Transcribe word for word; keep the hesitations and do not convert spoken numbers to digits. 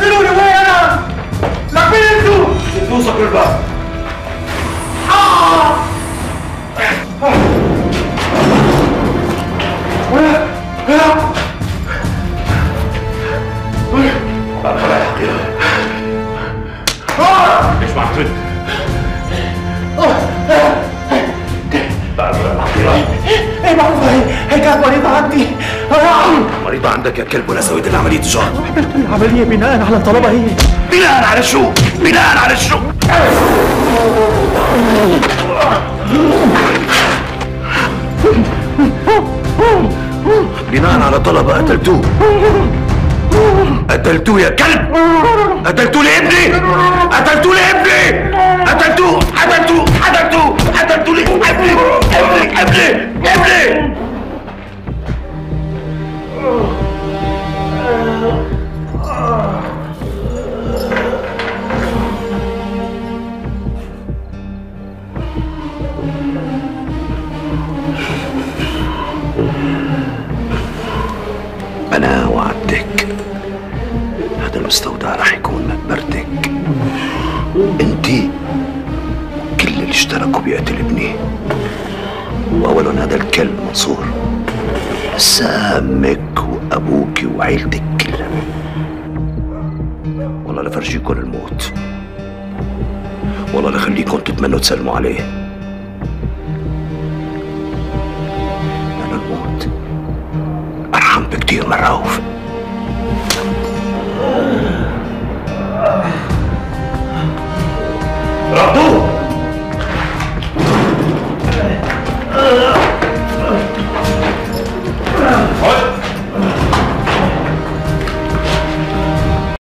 نزلوني وين انا؟ لكن انتوا توصل الباب. آه ولا لا بعد ما رايح حقيقة. ليش معك بنت؟ بعد ما رايح حقيقة. ايه بعرف هي هي كانت مريضة عندي. مريضة عندك يا كلب ولا سويت العملية تجار؟ عملت العملية بناء على طلبها هي. بناء على شو؟ بناء على شو؟ بناء على طلبة قتلتوه. قتلتوه يا كلب. قتلتوه لابني. قتلتوه لابني. قتلتوه قتلتوه قتلتوه قتلتوه لابني. ابني ابني ابني. أنا وعدتك هذا المستودع رح يكون مقبرتك. انتي كل اللي اشتركوا بقتل ابني وأولهم هذا الكلب منصور. هسا أمك وأبوك وعيلتك كلها. والله لفرجيكم الموت. والله لخليكم تتمنوا تسلموا عليه. لأن الموت أرحم بكتير من رؤوف. ردوه